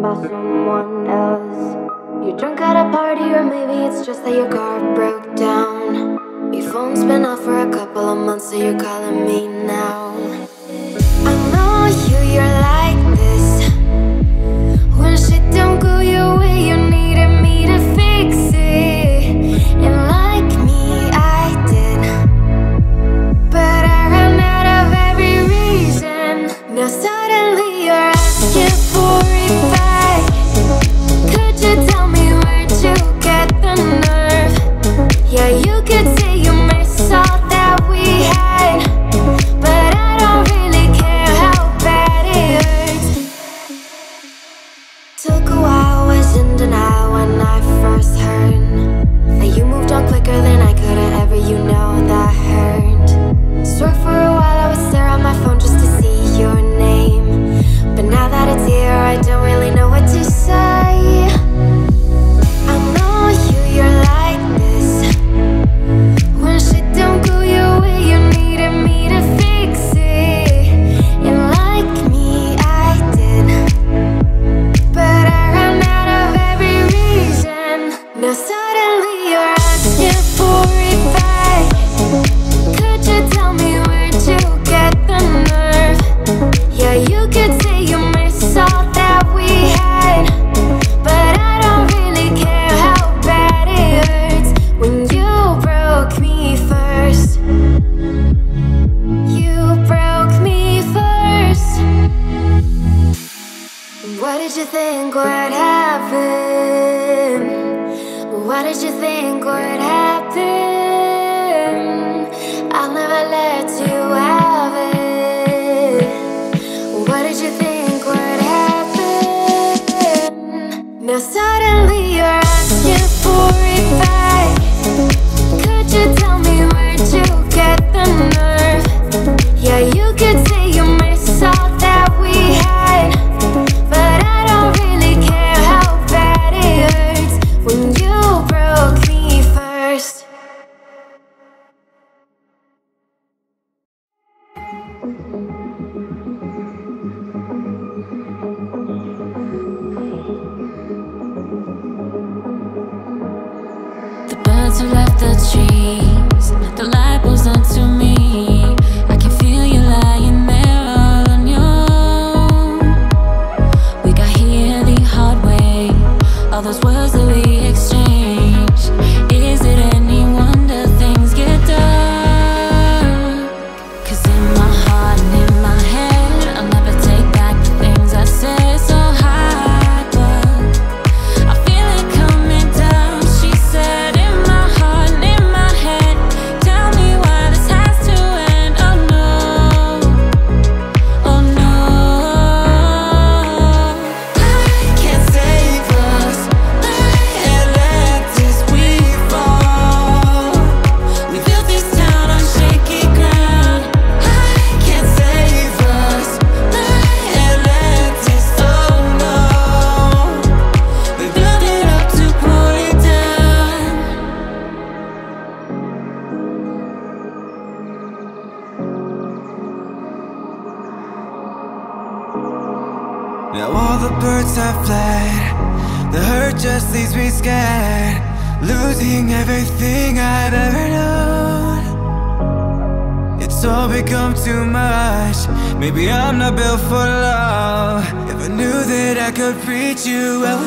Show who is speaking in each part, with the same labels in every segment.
Speaker 1: about someone else. You're drunk at a party, or maybe it's just that your car broke down. Your phone's been off for a couple of months, so you're calling me now. I know you're like this. When shit don't go your way, you needed me to fix it. And like me, I did, but I ran out of every reason. Now suddenly you're asking for it back. Could you tell me where'd you get the nerve? Yeah, you could say you miss all that we had, but I don't really care how bad it hurts. Took a while, was in denial when I first heard that you moved on quicker than I could've ever, you know that hurt. Swore for a while I would stare at my phone just to see your name, but now that it's here I don't really know what to say. I know you're like this. When shit don't go your way, you needed me to fix it. And like me, I did, but I ran out of every reason. Now suddenly you're asking for it back. Could you tell me where'd you get the nerve? Yeah, you could say you miss all that we had, but I don't really care how bad it hurts. When you broke me first, you broke me first. What did you think would happen? What did you think would happen? I'll never let you have it. What did you think would happen? Now suddenly you're asking for it back. Could you tell me where'd you get the nerve? Yeah, you could say you miss all that we had, but I don't really care how bad it hurts. When you broke me first.
Speaker 2: The birds have left the trees, the light goes on to me. I can feel you lying there all on your own. We got here the hard way, all those words that we exchanged. Is it any wonder things get dark? 'Cause in my heart and in my head, I'll never take back the things I said. So high, but I feel it coming down. She said in my heart and in my head, tell me why this has to end. Oh no, oh no. I can't save us, Atlantis we fall. We built this town on shaky ground. I can't save us, Atlantis, oh no. We built it up to pull it down.
Speaker 3: Now all the birds have fled, the hurt just leaves me scared, losing everything I've ever known. It's all become too much, maybe I'm not built for love. If I knew that I could reach you, I would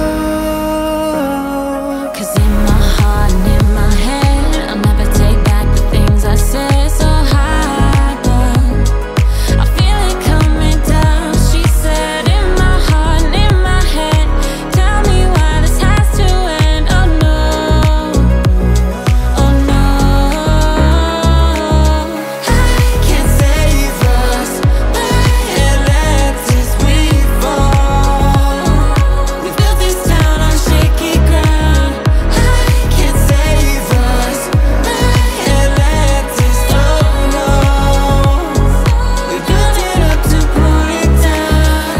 Speaker 3: grow.
Speaker 2: 'Cause in my heart and in my head, I'll never take back the things I said. So high, but I feel it coming down. She said in my heart and in my head, tell me why this has to end. Oh no, oh no. I can't save us, Atlantis we fall. We built this town on shaky ground. I can't save us, Atlantis, oh no. We built it up to pull it down.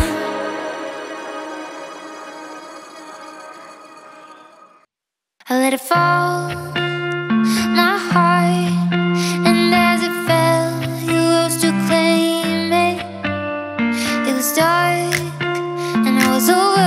Speaker 2: I let it fall, my heart, and as it fell, you rose to claim it. It was dark, and I was over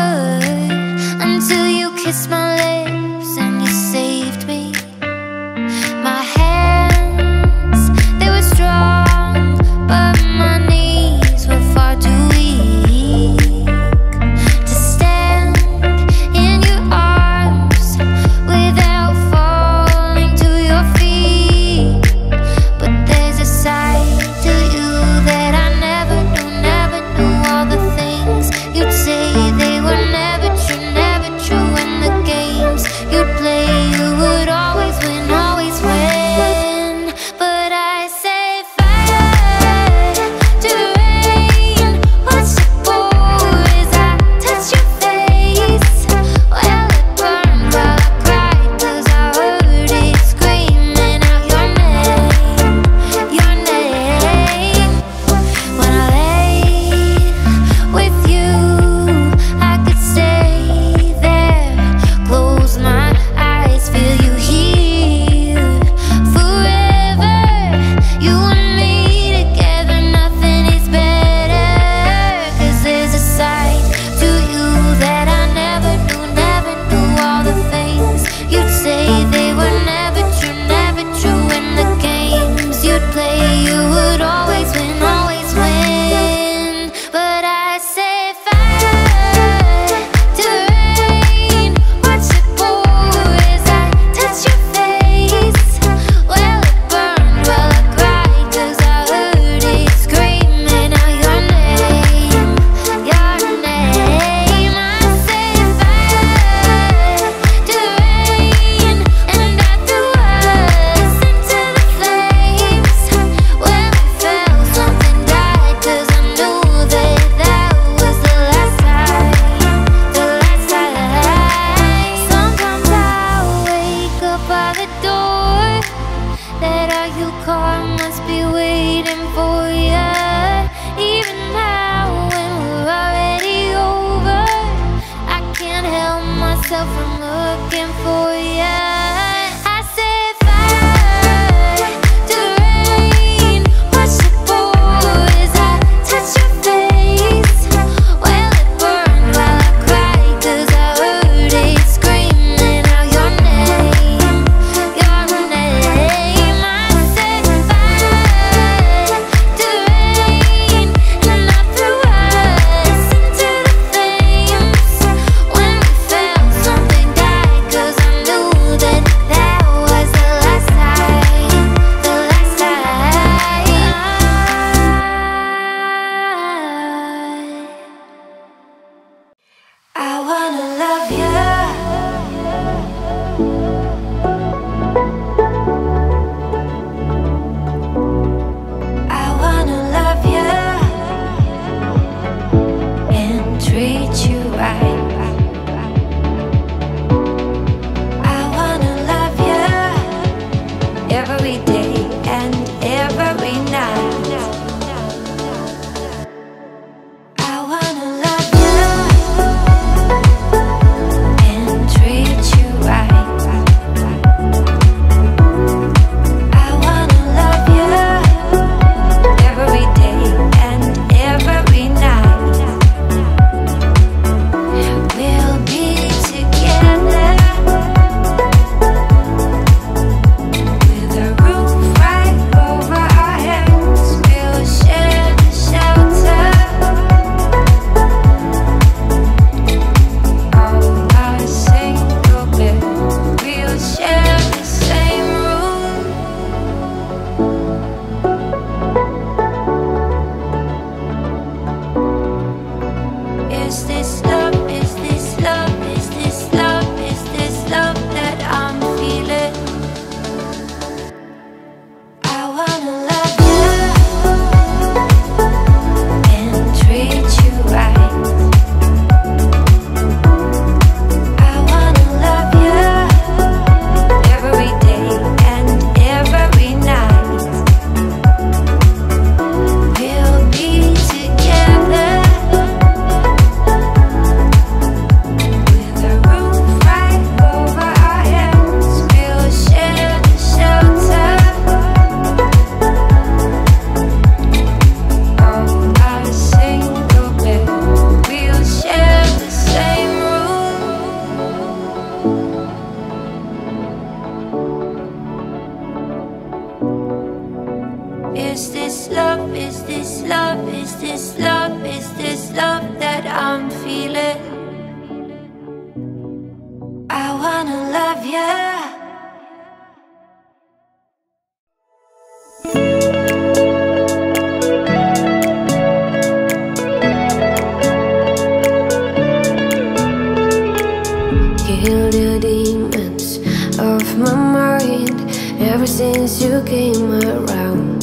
Speaker 4: since you came around.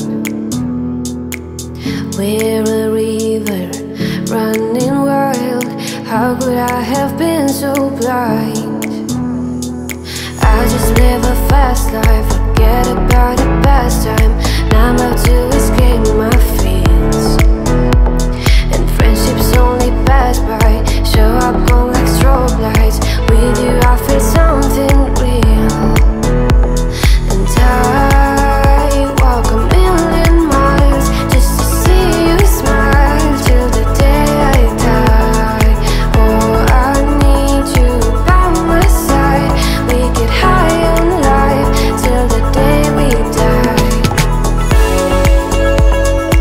Speaker 4: We're a river running wild. How could I have been so blind? I just live a fast life, forget about the past time. Now I'm about to escape my fears, and friendships only pass by, show up on like strobe lights. With you I feel something real, and I walk a million miles just to see you smile till the day I die. Oh, I need you by my side. We get high on life till the day we die.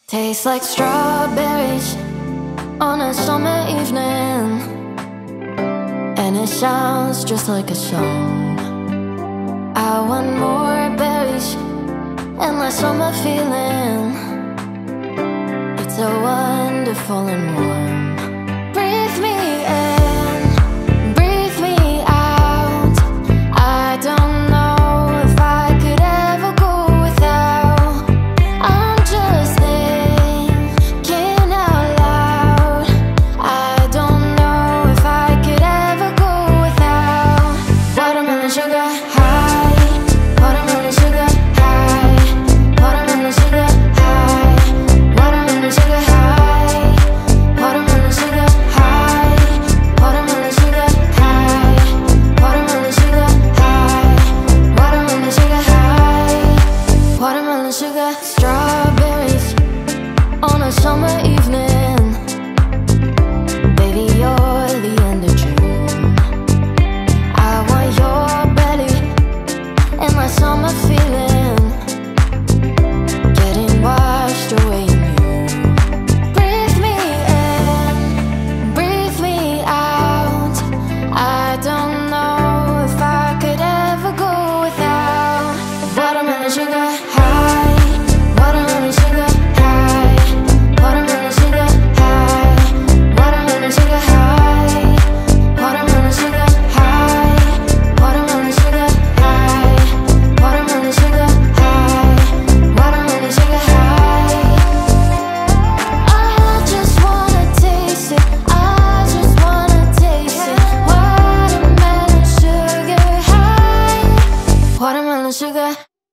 Speaker 1: Tastes like strawberries on a summer evening, and it sounds just like a song. I want more berries and my summer feeling. It's so wonderful and warm. Breathe me in, breathe me out. I don't know if I could ever go without. I'm just thinking out loud. I don't know if I could ever go without. Watermelon sugar high, watermelon sugar high, watermelon sugar high, watermelon sugar high, watermelon sugar high, watermelon sugar high, watermelon sugar high, watermelon sugar high, watermelon sugar. Strawberries on a summer evening. Baby, you're the end of June. I want your belly and my summer feeling, getting washed away in you. Breathe me in, breathe me out. I don't know if I could ever go without. Watermelon sugar high, watermelon sugar high, watermelon sugar high, watermelon sugar high, watermelon sugar high, watermelon sugar high, watermelon sugar high, watermelon sugar high. I just wanna taste it, I just wanna taste it. Watermelon sugar high, watermelon sugar.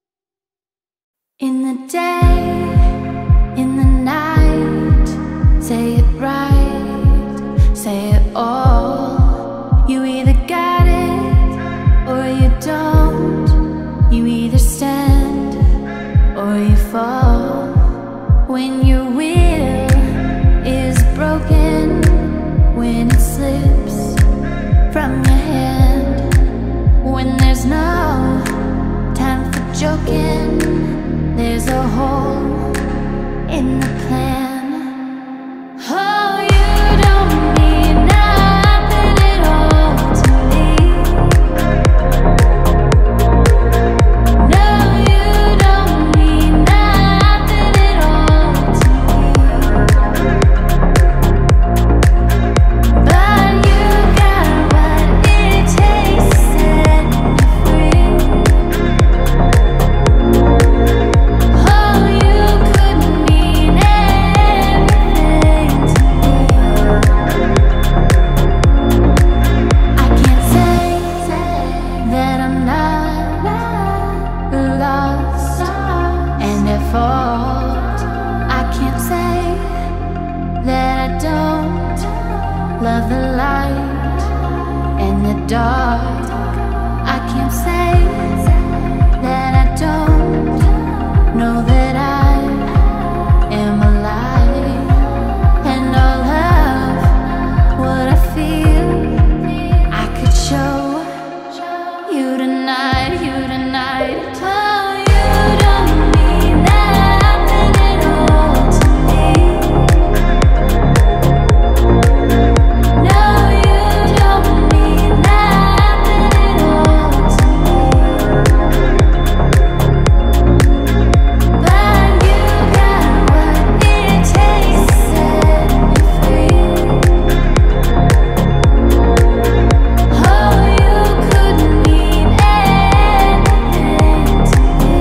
Speaker 2: In the day, in the night, say it right, say it all. You either got it or you don't. You either stand or you fall. When your will is broken, when it slips from your hand, when there's no time for joking, there's a hole in the plan. Oh, you don't mean nothing at all to me. No, you don't mean nothing at all to me. But you got what it takes to set me free. Oh, you could mean everything to me. I can't say that I'm not lost and at fault. I can't say that I don't love the light and the dark. I can't say that I don't know that I am alive, and all of what I feel I could show you tonight, you tonight. Oh, you don't mean nothing at all to me. No, you don't mean nothing at all to me. But you got what it takes to set me free. Oh, you could mean anything to me.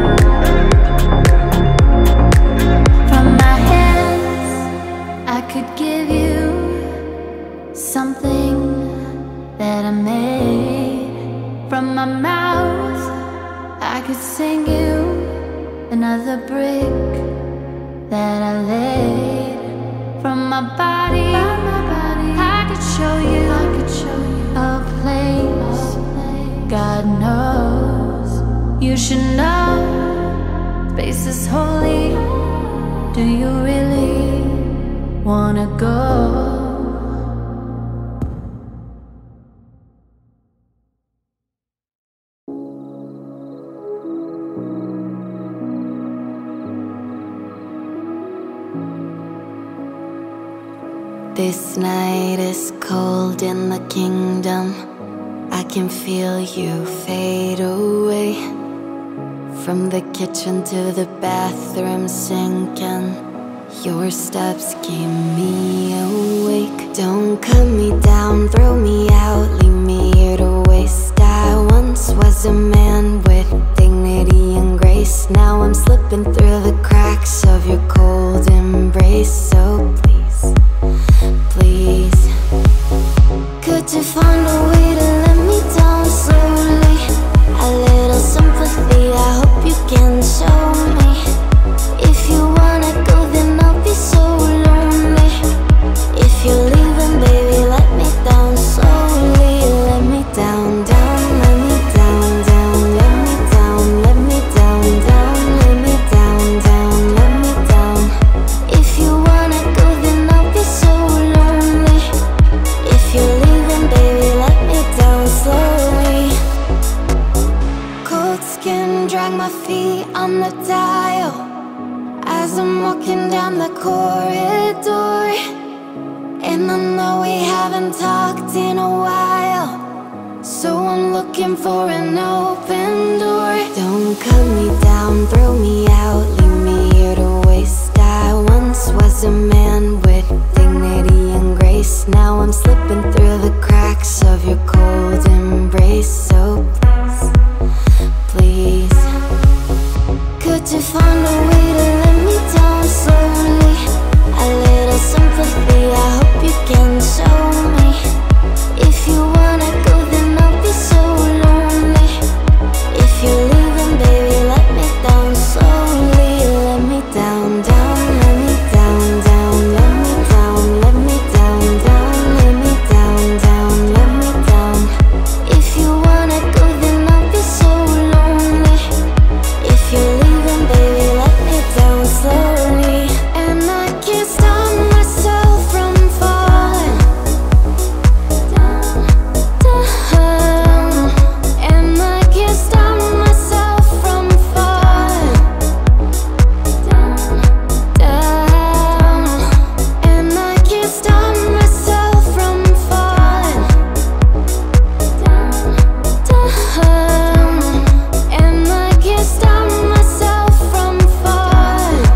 Speaker 2: From my hands, I could give you something that I made. From my mouth, I could sing you another brick that I laid. From my body, I could show you a place. God knows you should know space is holy. Do you really wanna go?
Speaker 1: This night is cold in the kingdom. I can feel you fade away. From the kitchen to the bathroom sinking, your steps keep me awake. Don't cut me down, throw me out, leave me here to waste. I once was a man with dignity and grace. Now I'm slipping through the cracks of your cold embrace. So please, please, could you find a way to let me down slowly? A little sympathy, I hope you can show me. If you wanna go, then I'll be so lonely. If you're leaving, baby, let me down slowly. Let me down, down, let me down, down, let me down, let me down, down, let me down, down, let me down. If you wanna go, then I'll be so lonely. If you're leaving, baby, let me down slowly. Cold skin, drag my feet on the dial as I'm walking down the corridor. And I know we haven't talked in a while, so I'm looking for an open door. Don't cut me down, throw me out, leave me here to waste. I once was a man with dignity and grace. Now I'm slipping through the cracks of your cold embrace. So please, please, could you find a way to let me down slowly? A little sympathy, I hope you can show me. If you wanna go, then I'll be so lonely. If you're leaving, baby, let me down slowly. Let me down, down, let me down, down, let me down, let me down, down, let me down, down, let me down. If you wanna go, then I'll be so lonely. If you're leaving, baby, let me down slowly. And I can't stop myself from falling down, down. And I can't stop myself from falling down, down. And I can't stop myself from falling down, down. And I can't stop myself from falling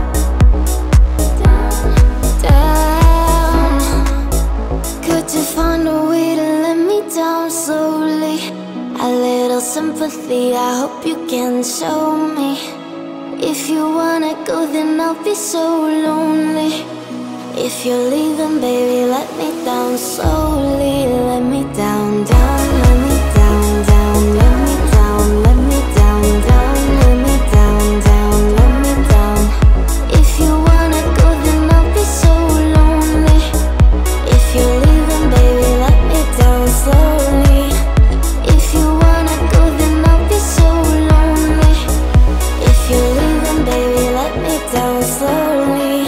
Speaker 1: down, down. Could you find a way to let me down slowly? A little sympathy, I hope you can show me. If you wanna go, then I'll be so lonely. If you're leaving, baby, let me down slowly. Let me down, down, let me down, down, let me down, let me down, down, let me down, down, let me down. If you wanna go, then I'll be so lonely. If you're leaving, baby, let me down slowly. If you wanna go, then I'll be so lonely. If you're leaving, baby, let me down slowly.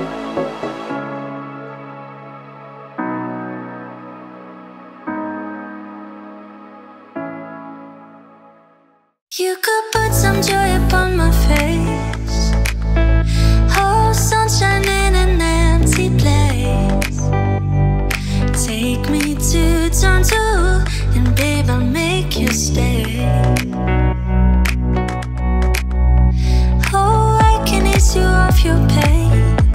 Speaker 2: You could put some joy upon my face. Oh, sunshine in an empty place. Take me to Toronto, and babe, I'll make you stay. Oh, I can ease you of your pain.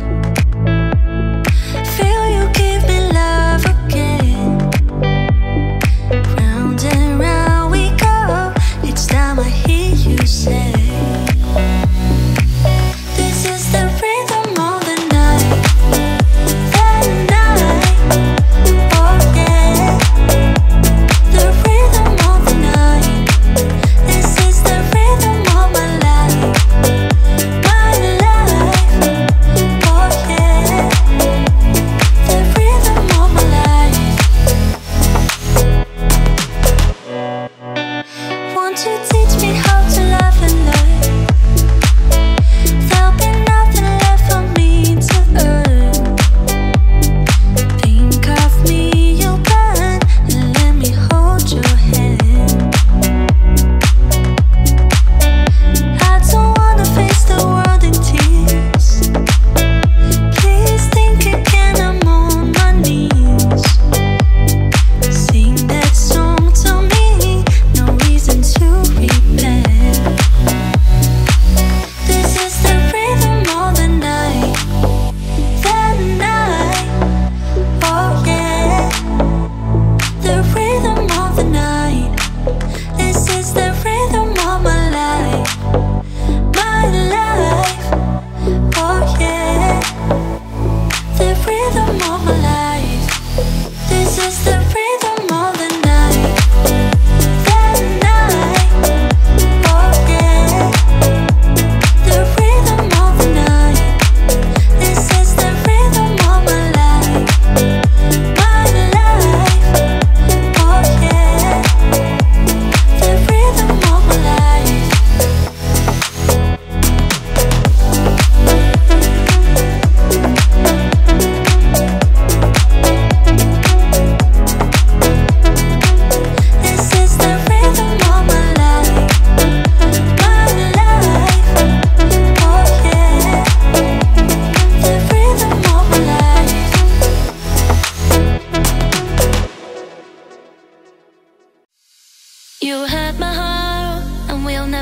Speaker 2: Feel you give me love again. Round and round we go, each time I hear you say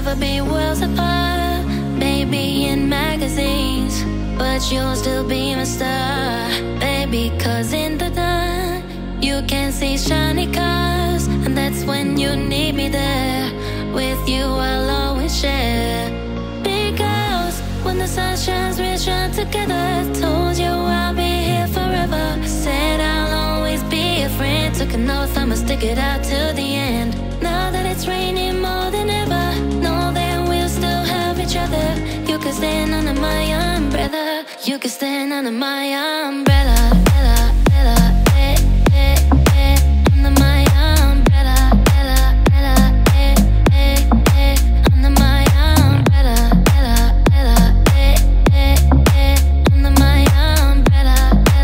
Speaker 2: never be worlds apart. Maybe in magazines, but you'll still be my star, baby. Cause in the dark, you can see shiny cars, and that's when you need me there. With you I'll always share. Because when the sun shines, we shine together. Told you I'll be here forever. Said I'll always be a friend. Took an oath, I'ma stick it out till the end. Now that it's raining more than ever, know that we'll still have each other. You can stand under my umbrella. You can stand under my umbrella. Under my umbrella. Under my umbrella. Under my umbrella.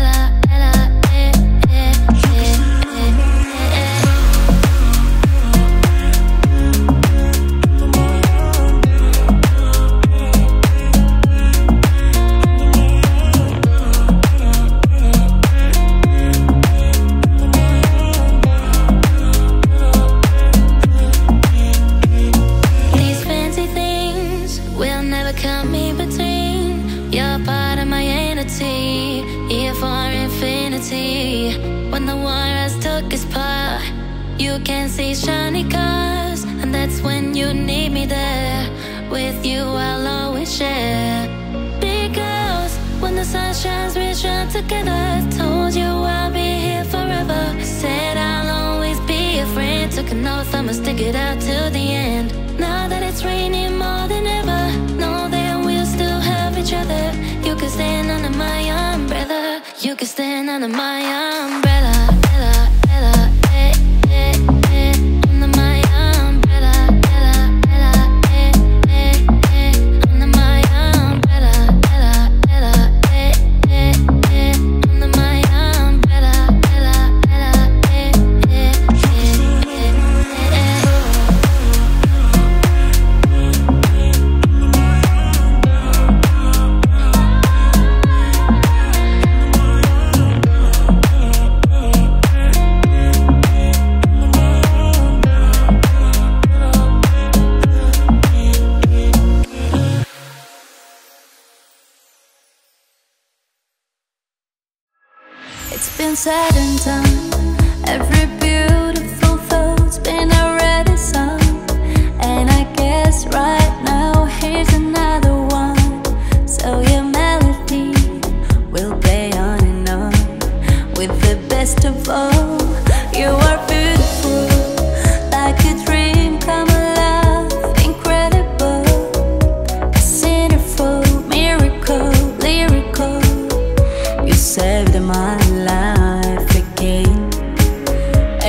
Speaker 2: These fancy things will never come in between. You're part of my entity, here for infinity. When the war has took its part, you can see shiny cars, and that's when you need me there. With you I'll always share. Because when the sun shines, we shine together. Told you I'll be here forever. Said I'll always be a friend. Took an oath, I'ma stick it out till the end. Now that it's raining more than ever, know that we'll still have each other. You can stand under my umbrella. You can stand under my umbrella. Under my umbrella. Under my umbrella. Under my umbrella.
Speaker 5: It's been said and done. Every beautiful thought's been already sung. And I guess right now here's another one. So your melody will play on and on. With the best of all, you are beautiful, like a dream come alive, incredible, a centerfold, miracle, lyrical. You saved my life again.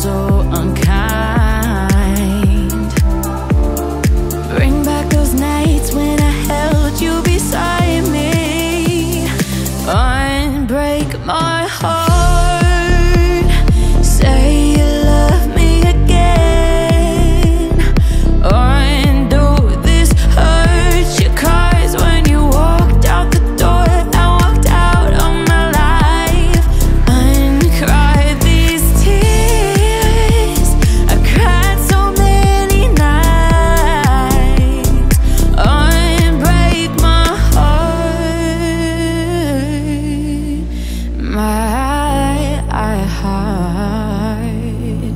Speaker 2: so unkind. Bring back those nights when I held you beside me. Unbreak my heart. Say you love me again. Undo this hurt. Your cries when you walked out the door. I walked out of my life. Uncry these tears. I cried so many nights. Unbreak my heart. My heart.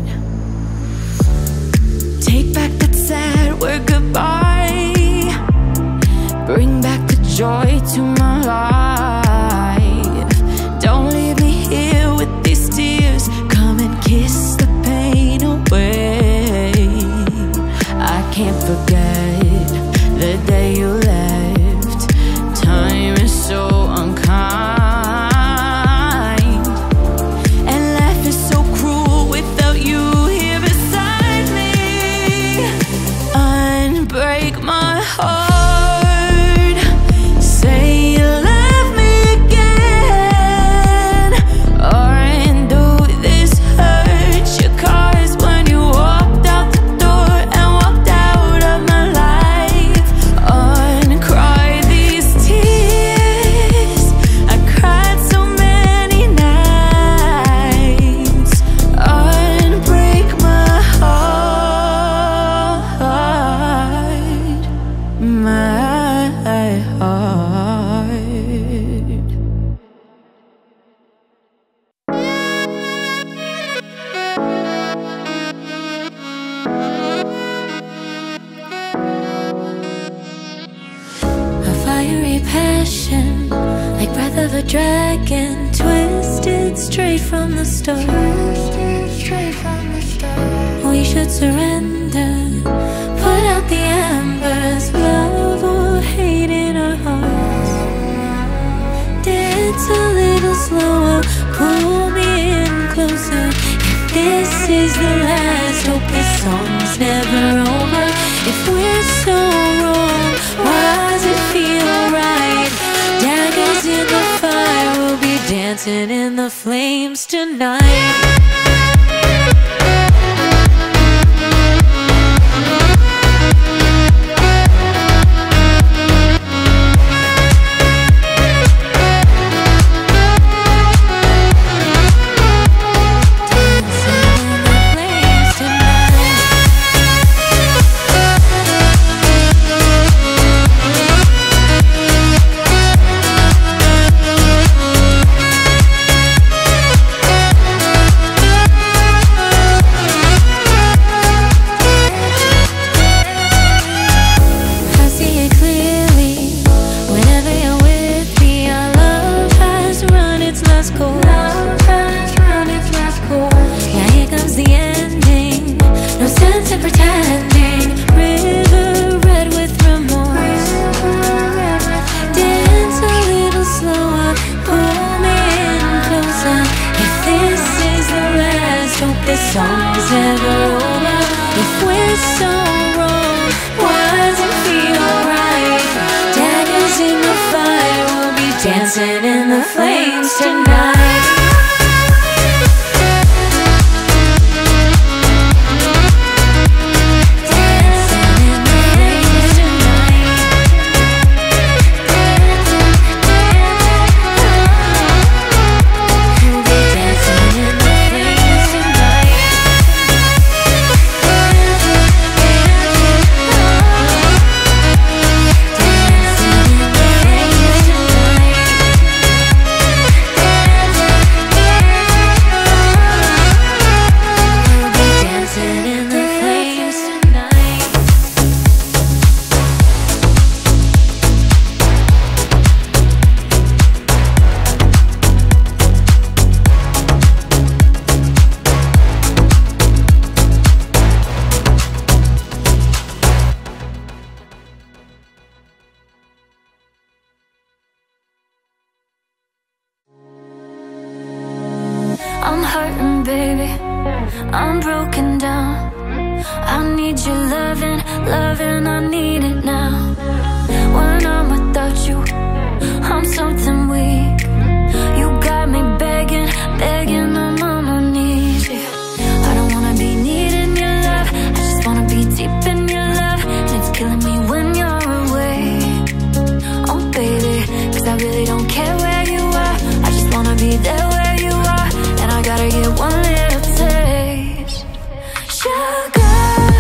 Speaker 2: Take back that sad word goodbye. Bring back the joy to my life. Don't leave me here with these tears. Come and kiss the pain away. I can't forget the day you left. Time is so unkind, and life is so cruel without you here beside me. Unbreak my heart. Say you love me again. Undo this hurt. Your cries when you walked out the door and walked out of my life. Uncry these tears. I cried so many nights. Unbreak my heart. My heart. A fiery passion, like breath of a dragon, twisted straight from the start. We should surrender, put out the embers, love or hate in our hearts. Dance a little slower, pull me in closer. If this is the last, hope this song's never over. If we're so wrong, why does it feel right? Daggers in the fire, we'll be dancing in the flames tonight. Song's never over. If we're so wrong, why does it feel right? Daggers in the fire, we'll be dancing in the flames tonight.
Speaker 5: I'm broken down. I need your loving, loving, I need it now. When I'm without you, I'm something weak. You got me begging, begging, I'm on my knees, yeah. I don't wanna be needing your love, I just wanna be deep in your love. And it's killing me when you're away, oh baby, cause I really don't care where you are. I just wanna be there where you are. And I gotta get one little taste. Sugar,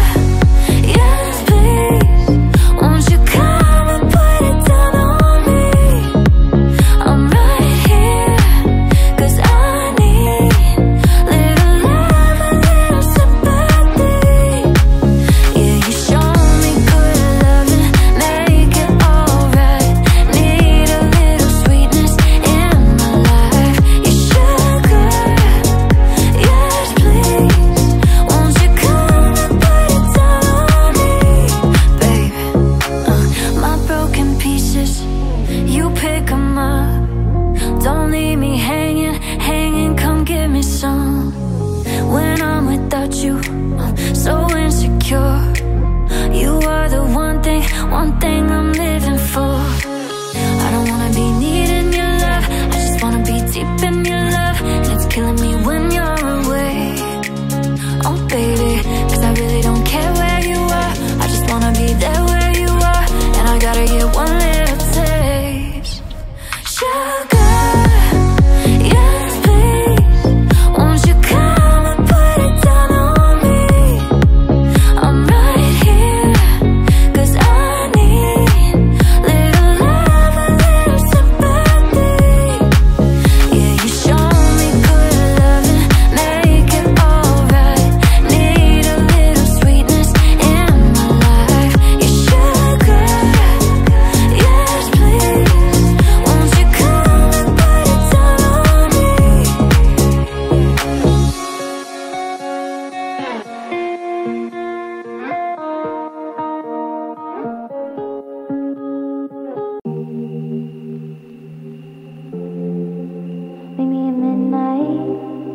Speaker 5: yes please, won't you come and put it down on me? I'm right here, cause I need little love, a little sympathy. Yeah, you show me good loving, make it alright. Need a little sweetness in my life. You sugar, yes please, won't you come and put it down on me? Baby, my broken pieces, you pick 'em up. Don't leave me hanging, hanging, come give me some. When I'm without you, I'm so insecure. You are the one thing I'm living for. I don't wanna be needing your love, I just wanna be deep in your love. And it's killing me when you're away, oh baby, cause I really don't care where you are. I just wanna be there where you are. And I gotta get one little taste. Sugar, yes please, won't you come and put it down on me? I'm right here, cause I need little love, a little sympathy. Yeah, you show me good loving, make it alright. Need a little sweetness in my life. You sugar, yes please, won't you come and put it down on me? Meet me at midnight.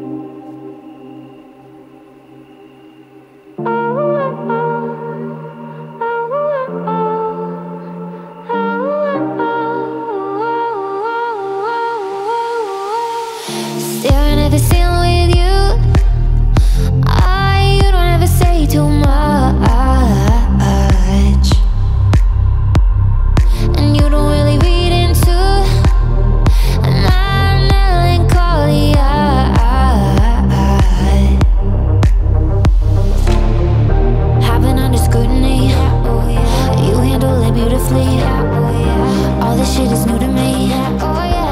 Speaker 5: Staring at the ceiling with you, you don't ever say too much, and you don't really read into my melancholy. Have been under scrutiny, you handle it beautifully. All this shit is new to me. Oh yeah.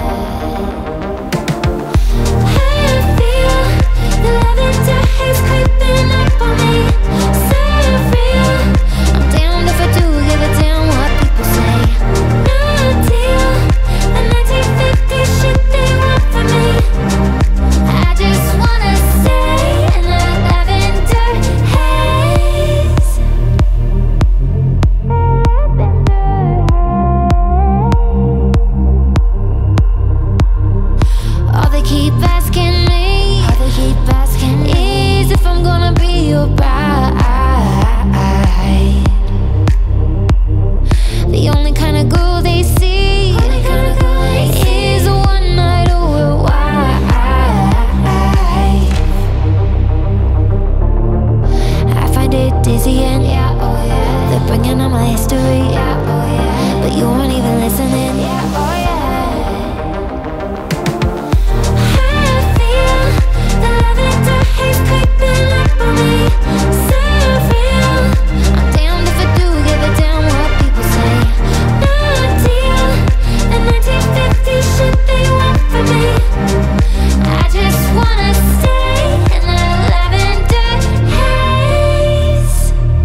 Speaker 5: I feel the lavender haze creeping up on me. Surreal, I'm damned if I do give a damn what people say. No deal, the 1950s shit they want from me. I just wanna stay in that lavender haze. All they keep asking me, is if I'm gonna be your bride. The only kind of girl they see is a one night or a wife. I find it dizzying, they're bringing up my history, but you weren't even listening. I feel the lavender haze creeping up on me. Surreal, I'm damned if I do give a damn what people say. No deal, the 1950s shit they want from me. I just wanna stay in that lavender haze.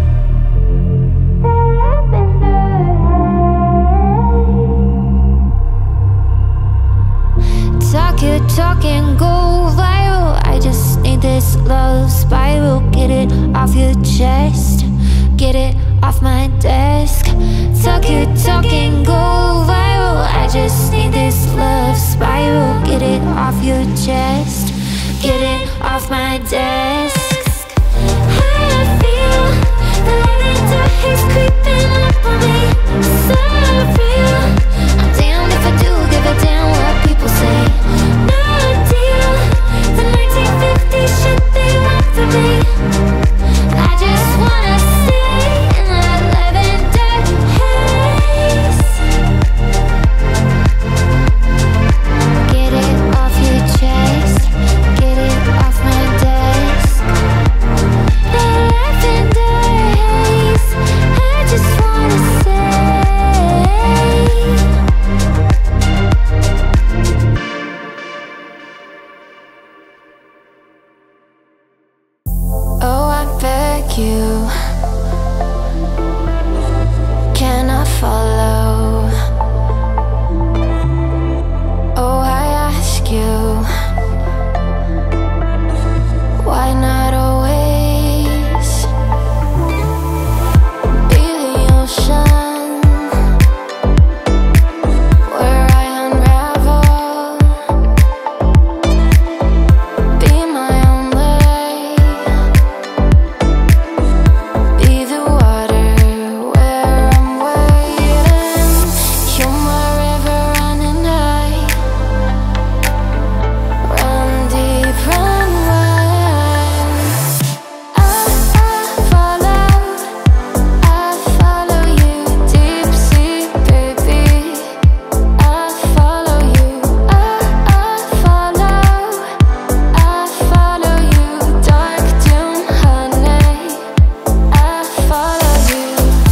Speaker 5: Talk and go viral. I just need this love spiral. Get it off your chest, get it off my desk. Talk and go viral. I just need this love spiral. Get it off your chest,
Speaker 1: get it off my desk. I feel the lavender haze creeping up on me. So real. I'm damned if I do give a damn what people say. No deal. The 1950s shit they want from me. I just wanna stay in that lavender haze. Get it off your chest. Get it off my desk. That lavender haze. I just wanna say. Oh, I beg you, can I follow? Oh, I ask you, why not always be the ocean where I unravel? Be my own lake. Be the water where I'm waiting. You're my river running high. Run deep, run wide. I follow you deep sea, baby. I follow you. I follow you, dark dune, honey. I follow you.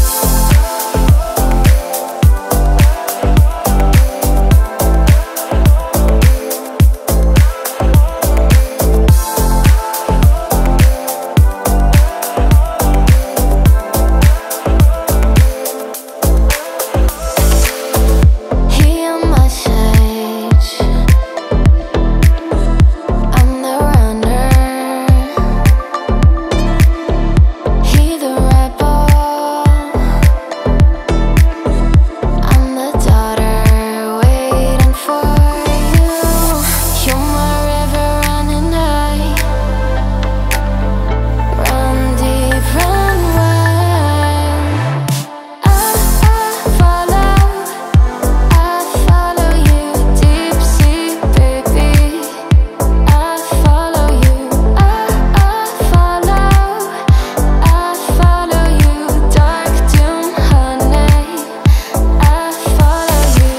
Speaker 1: Hear my sage. I'm the runner. He the rebel. I'm the daughter waiting for you. You're my river running high. Run deep, run wide. I follow you deep sea, baby. I follow you. I follow you, dark dune, honey. I follow you.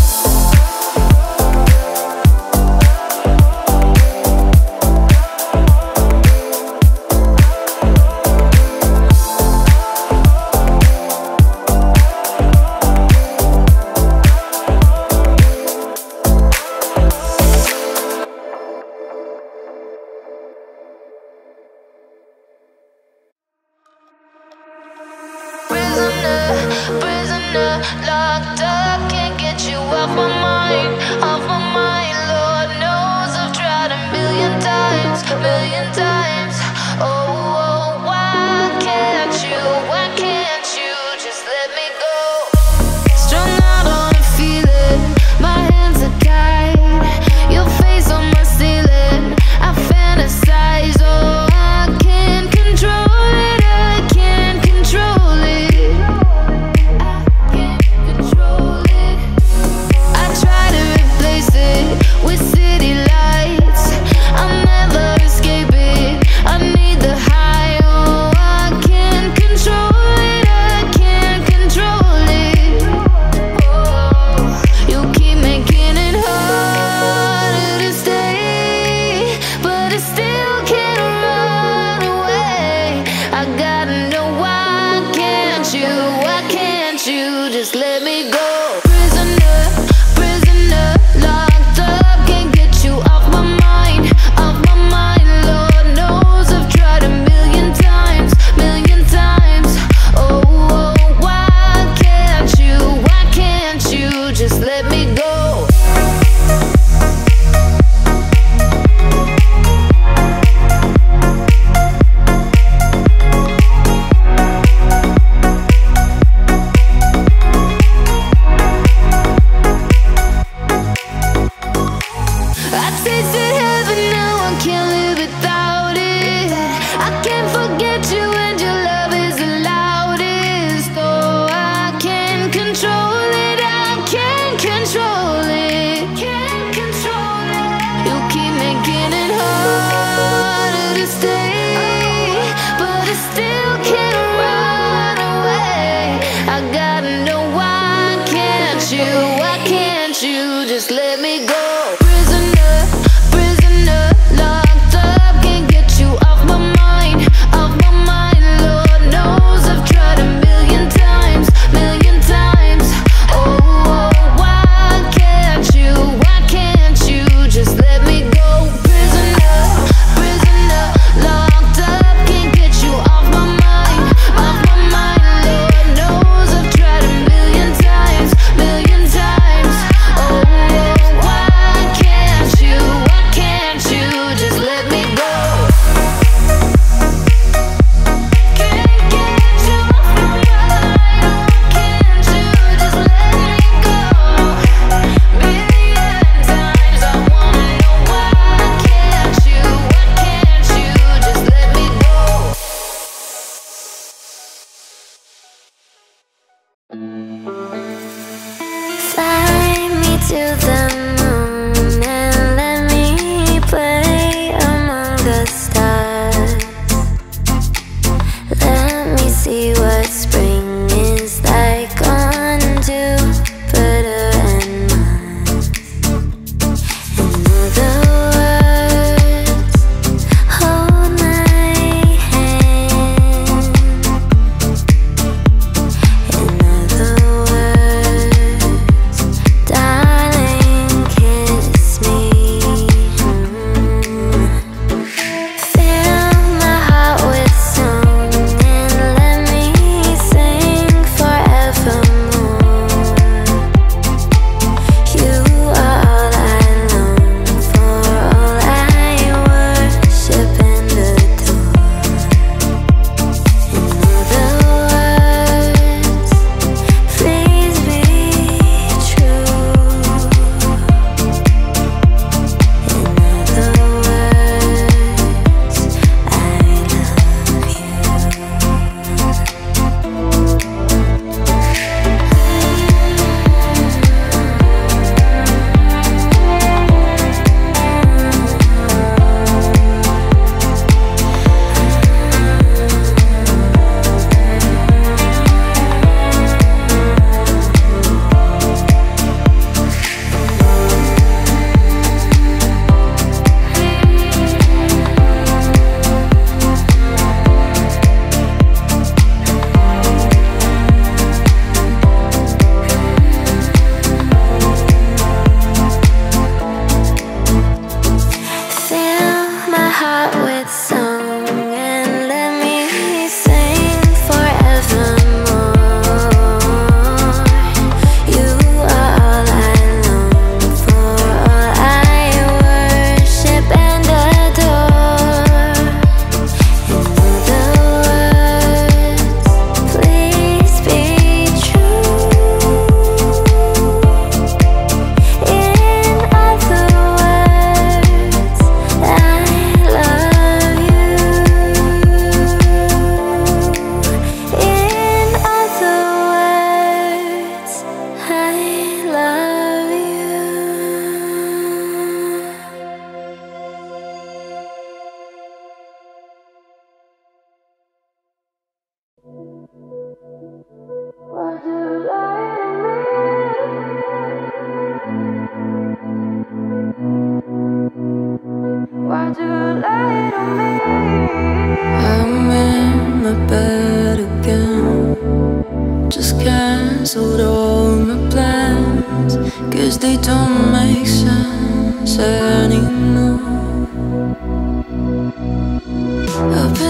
Speaker 1: Prisoner, locked up, can't get you off my mind, off my mind. Lord knows I've tried a million times, million times. Oh, why can't you just let me go? Strung out on a feeling, my hands are tied. Your face on my ceiling, I fantasize. Oh, I can't control it, I can't control it. I can't control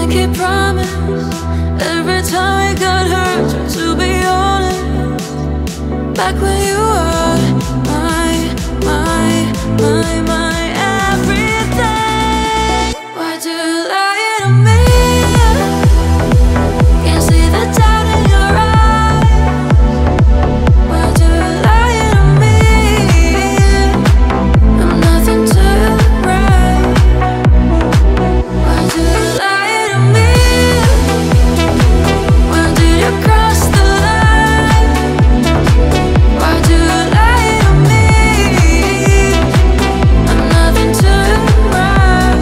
Speaker 2: pinky promise. Every time we got hurt, try to be honest. Back when you were my everything. Why do you lie to me? Can't see the doubt in your eyes. Why do you lie to me? I'm nothing to write. Why do you lie to me? When did you cross the line? Why do you lie to me? I'm nothing to write.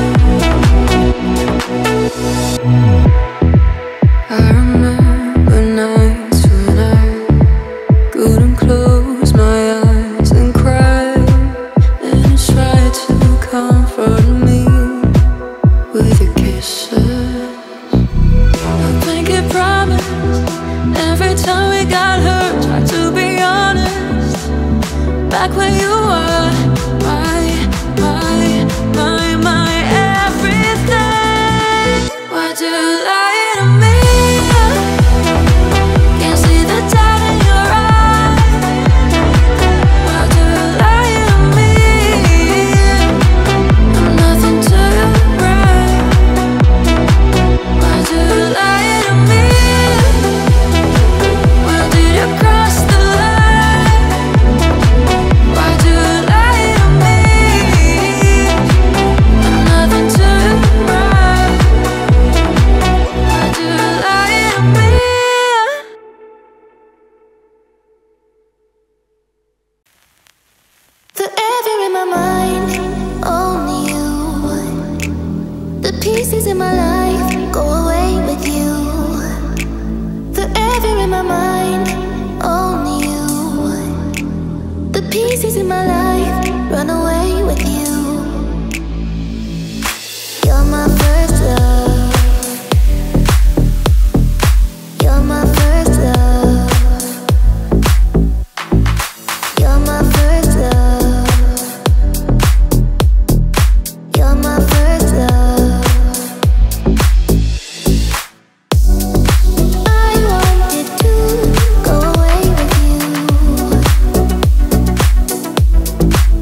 Speaker 2: I remember nights when I couldn't close my eyes and cry, and you tried to comfort me with your kisses. A pinky promise. Every time we got hurt, try to be honest. Back when you were my everything. Why do you lie to me? Can't see the doubt in your eyes. Why do you lie to me? I'm nothing to write. Why do you lie to me? When did you cross the line? Why do you lie to me? I'm nothing to write. Why do you lie to me?
Speaker 1: The air in my mind, only you. The pieces in my life go away with you. The air in my mind, only you. The pieces in my life run away with you. You're my first love. You're my first love. You're my first love. You're my first love. I wanted to go away with you.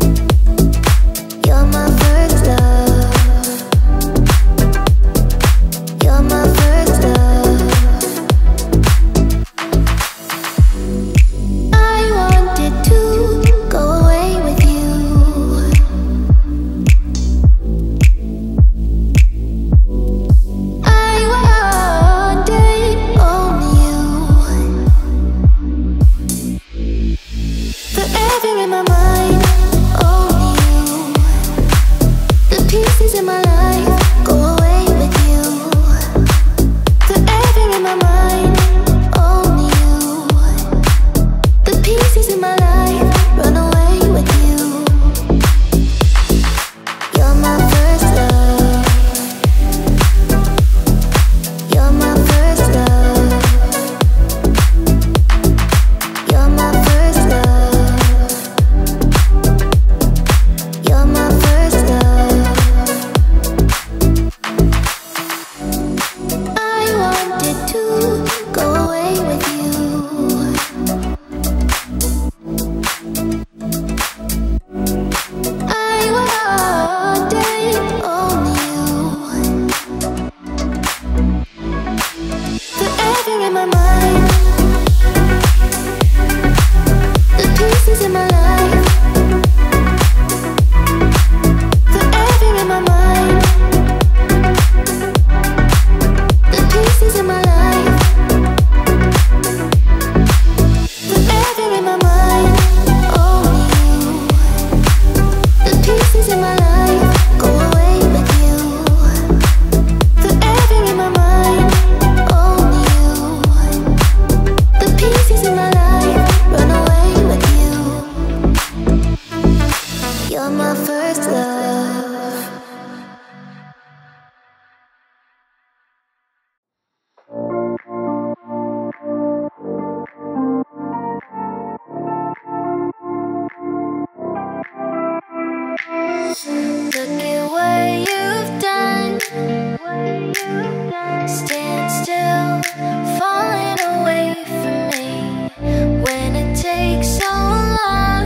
Speaker 5: stand still, falling away from me. When it takes so long,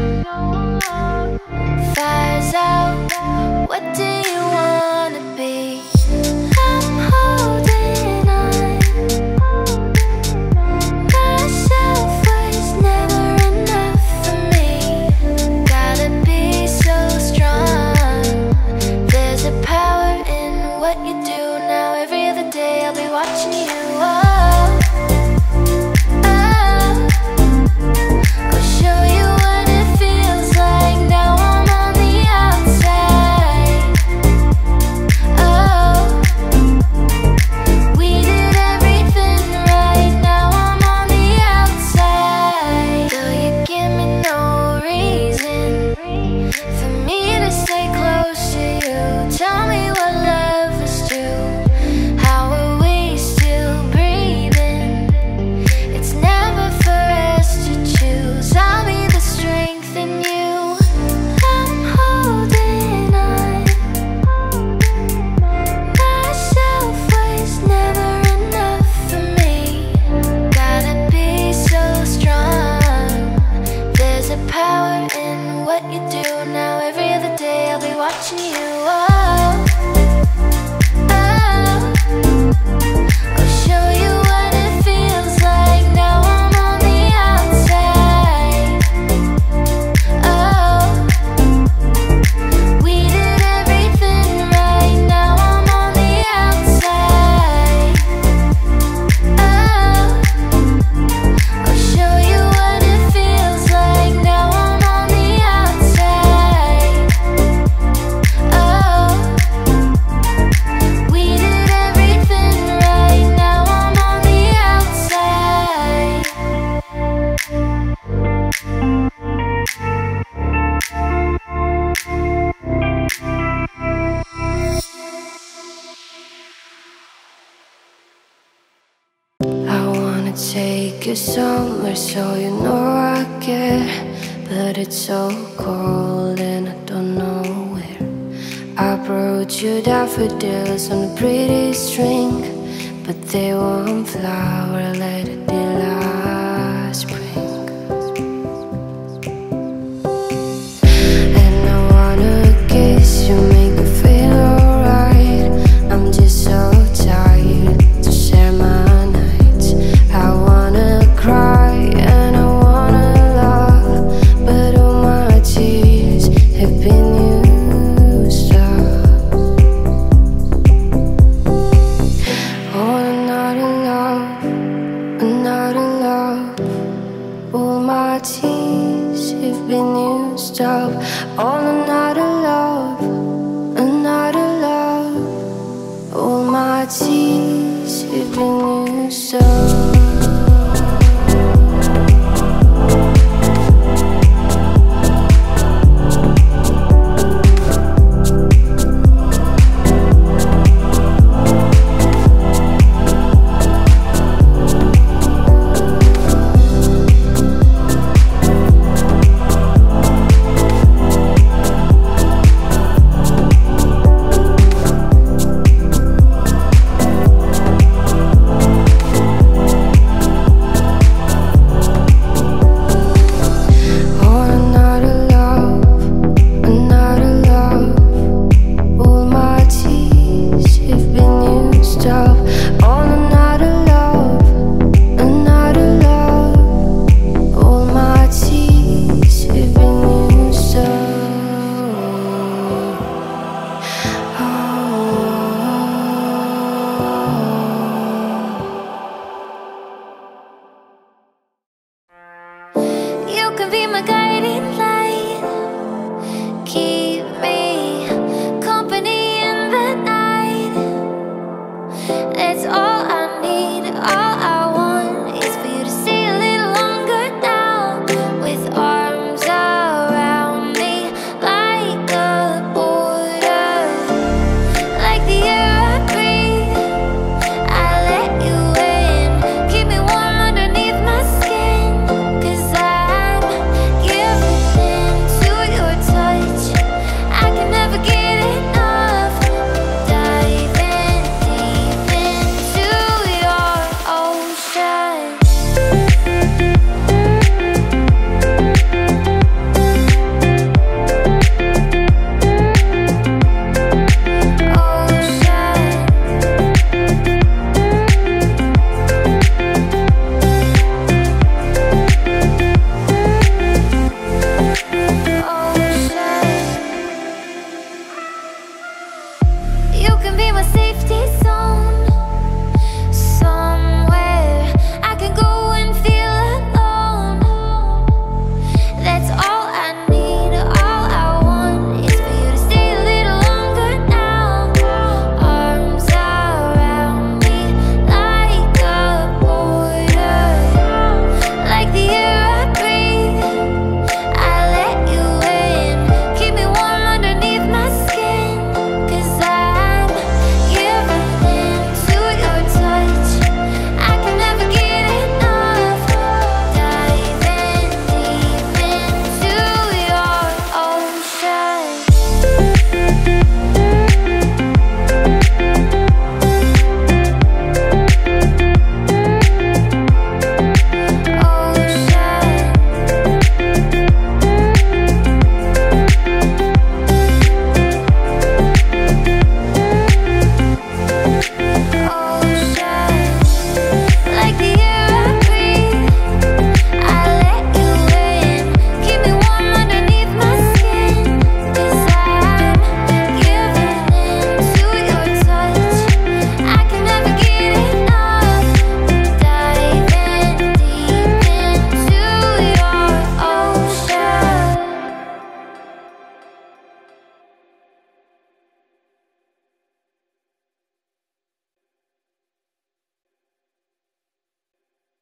Speaker 5: fire's out, what do you wanna be? I'm holding on, myself was never enough for me. Gotta be so strong, there's a power in what you do. Now every other day I'll be watching you. I'll show you what it feels like. Now I'm on the outside. Oh, we did everything right. Now I'm on the outside. Though you give me no reason for me to stay close to you. Tell me what love is to. How are we still breathing? It's never for us to choose. I'll be the strength in you. I'm holding on, myself was never enough for me. Gotta be so strong, there's a power in what you do. Now every other day I'll be watching you. I'll show you what it feels like. Now I'm on the outside. Oh, we did everything right. Now I'm on the outside. Oh, I'll show you what it feels like. Now I'm on the outside. Oh, we did everything right. Now I'm on the outside.
Speaker 4: I wanna take you somewhere so you know I care, but it's so cold and I don't know where. I brought you daffodils on a pretty string, but they won't flower like they did last spring. And I wanna kiss you, make you feel alright. I'm just so tired to share my nights. I wanna cry and I wanna love, but all my tears have been used up. Oh, another love, another love. All my tears have been used up. Oh, another love, another love. All my tears have been used up.